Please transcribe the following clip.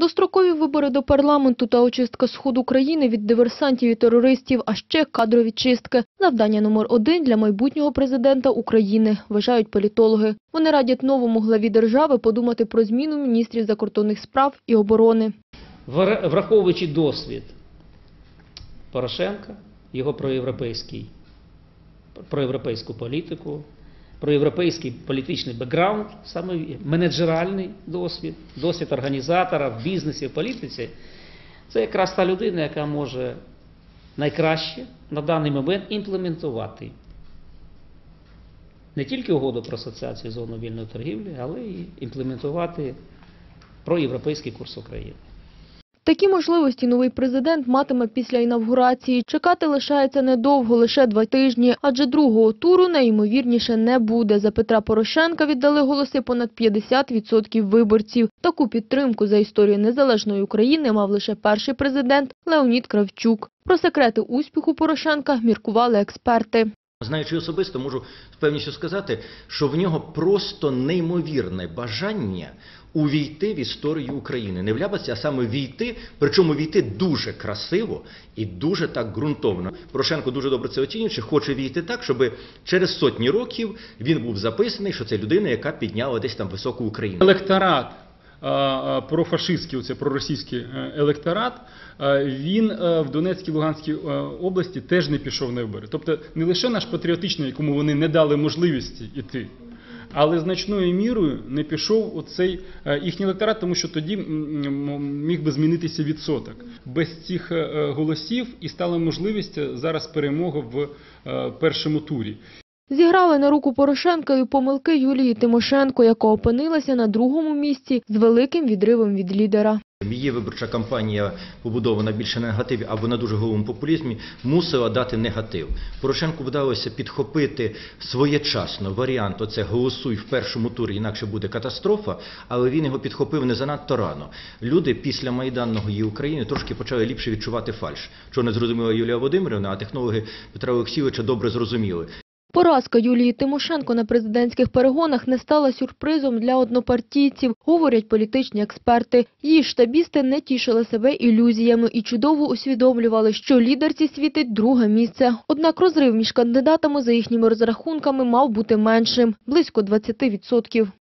Дострокові вибори до парламенту та очистка Сходу країни від диверсантів і терористів, а ще кадрові чистки – завдання номер 1 для майбутнього президента України, вважають політологи. Вони радять новому главі держави подумати про зміну міністрів закордонних справ і оборони. Враховуючи досвід Порошенка, його проєвропейську політику, проєвропейський політичний бекграунд, саме менеджеральний досвід, досвід організатора в бізнесі, в політиці, це якраз та людина, яка може найкраще на даний момент імплементувати не тільки угоду про асоціацію зону вільної торгівлі, але й імплементувати проєвропейський курс України. Такі можливості новий президент матиме після інавгурації. Чекати лишається недовго, лише 2 тижні, адже другого туру найімовірніше не буде. За Петра Порошенка віддали голоси понад 50% виборців. Таку підтримку за історію незалежної України мав лише перший президент Леонід Кравчук. Про секрети успіху Порошенка міркували експерти. Знаючи особисто, можу з певністю сказати, що в нього просто неймовірне бажання увійти в історію України. Не вляпатися, а саме війти, причому війти дуже красиво і дуже так ґрунтовно. Порошенко дуже добре це оцінюючи, хоче війти так, щоб через сотні років він був записаний, що це людина, яка підняла десь там високу Україну. Електорат профашистський, оце проросійський електорат, він в Донецькій, Луганській області теж не пішов на вибори. Тобто не лише наш патріотичний, якому вони не дали можливості йти, але значною мірою не пішов оцей їхній електорат, тому що тоді міг би змінитися відсоток. Без цих голосів і стала можливість зараз перемоги в першому турі. Зіграли на руку Порошенка і помилки Юлії Тимошенко, яка опинилася на другому місці з великим відривом від лідера. Її виборча кампанія, побудована більше на негативі або на дуже голому популізмі, мусила дати негатив. Порошенку вдалося підхопити своєчасно варіант «оце голосуй в першому турі, інакше буде катастрофа», але він його підхопив не занадто рано. Люди після майданної України трошки почали ліпше відчувати фальш. Що не зрозуміла Юлія Володимирівна, а технологи Петра Олексійовича добре зрозуміли. Поразка Юлії Тимошенко на президентських перегонах не стала сюрпризом для однопартійців, говорять політичні експерти. Її штабісти не тішили себе ілюзіями і чудово усвідомлювали, що лідерці світить друге місце. Однак розрив між кандидатами за їхніми розрахунками мав бути меншим – близько 20%.